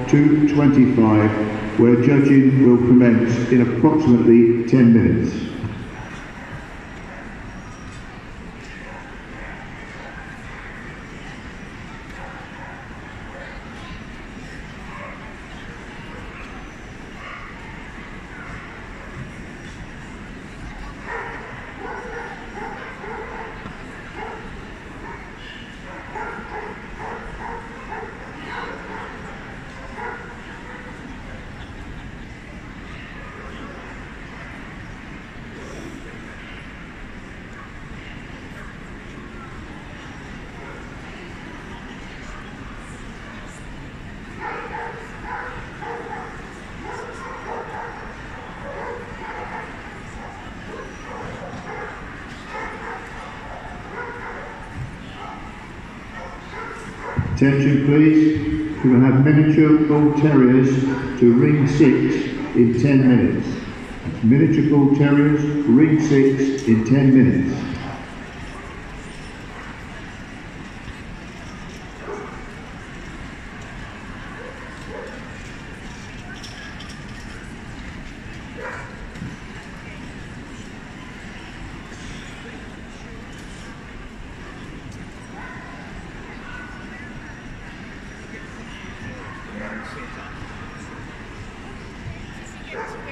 2:25, where judging will commence in approximately 10 minutes. Attention please, we will have miniature bull terriers to ring 6 in 10 minutes. That's miniature bull terriers, ring 6 in 10 minutes. Yes.